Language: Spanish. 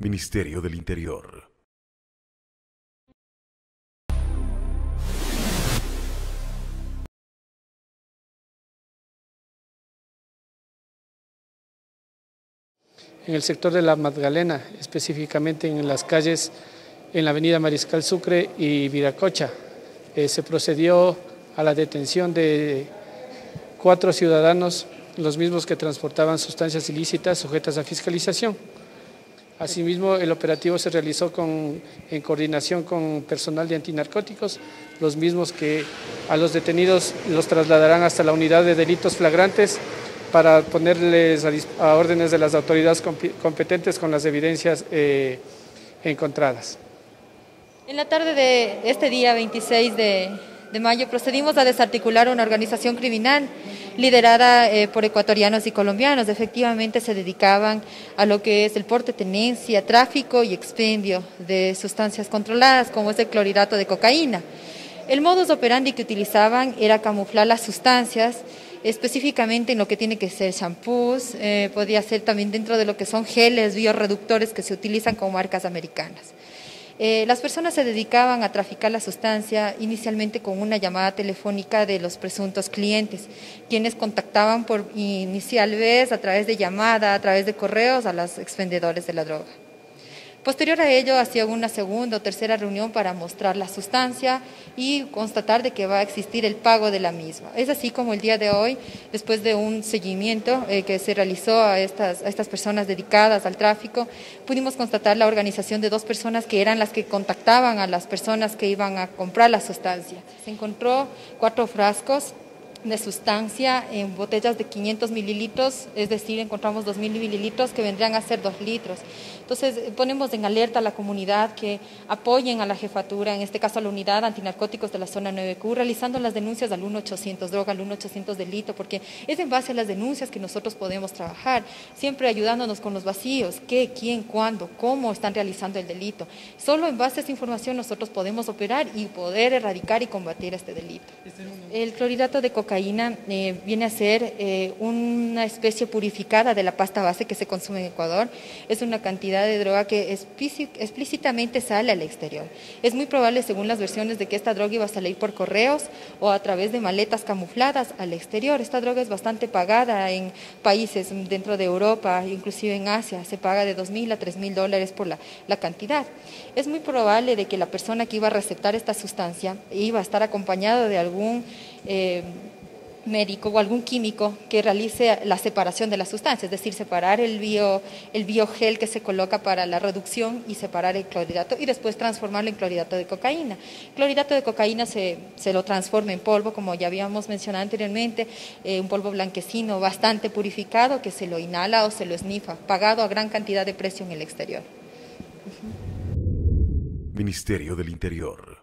Ministerio del Interior. En el sector de la Magdalena, específicamente en las calles, en la avenida Mariscal Sucre y Viracocha, se procedió a la detención de 4 ciudadanos, los mismos que transportaban sustancias ilícitas sujetas a fiscalización. Asimismo, el operativo se realizó en coordinación con personal de antinarcóticos, los mismos que a los detenidos los trasladarán hasta la unidad de delitos flagrantes para ponerles a órdenes de las autoridades competentes con las evidencias encontradas. En la tarde de este día 26 de mayo procedimos a desarticular una organización criminal liderada por ecuatorianos y colombianos. Efectivamente se dedicaban a lo que es el porte, tenencia, tráfico y expendio de sustancias controladas, como es el clorhidrato de cocaína. El modus operandi que utilizaban era camuflar las sustancias, específicamente en lo que tiene que ser shampoos, podría ser también dentro de lo que son geles biorreductores que se utilizan con marcas americanas. Las personas se dedicaban a traficar la sustancia inicialmente con una llamada telefónica de los presuntos clientes, quienes contactaban por inicial vez a través de llamada, a través de correos a los expendedores de la droga. Posterior a ello, hacía una segunda o tercera reunión para mostrar la sustancia y constatar de que va a existir el pago de la misma. Es así como el día de hoy, después de un seguimiento que se realizó a estas personas dedicadas al tráfico, pudimos constatar la organización de 2 personas que eran las que contactaban a las personas que iban a comprar la sustancia. Se encontró 4 frascos de sustancia en botellas de 500 mililitros, es decir, encontramos 2.000 mililitros que vendrían a ser 2 litros. Entonces, ponemos en alerta a la comunidad que apoyen a la jefatura, en este caso a la unidad antinarcóticos de la zona 9Q, realizando las denuncias al 1-800 droga, al 1-800 delito, porque es en base a las denuncias que nosotros podemos trabajar, siempre ayudándonos con los vacíos, qué, quién, cuándo, cómo están realizando el delito. Solo en base a esta información nosotros podemos operar y poder erradicar y combatir este delito. El clorhidrato de cocaína viene a ser una especie purificada de la pasta base que se consume en Ecuador. Es una cantidad de droga que explícitamente sale al exterior. Es muy probable, según las versiones, de que esta droga iba a salir por correos o a través de maletas camufladas al exterior. Esta droga es bastante pagada en países dentro de Europa, inclusive en Asia. Se paga de $2.000 a $3.000 por la cantidad. Es muy probable de que la persona que iba a receptar esta sustancia iba a estar acompañado de algún médico o algún químico que realice la separación de la sustancia, es decir, separar el biogel que se coloca para la reducción y separar el clorhidrato y después transformarlo en clorhidrato de cocaína. El clorhidrato de cocaína se lo transforma en polvo, como ya habíamos mencionado anteriormente, un polvo blanquecino bastante purificado que se lo inhala o se lo esnifa, pagado a gran cantidad de precio en el exterior. Ministerio del Interior.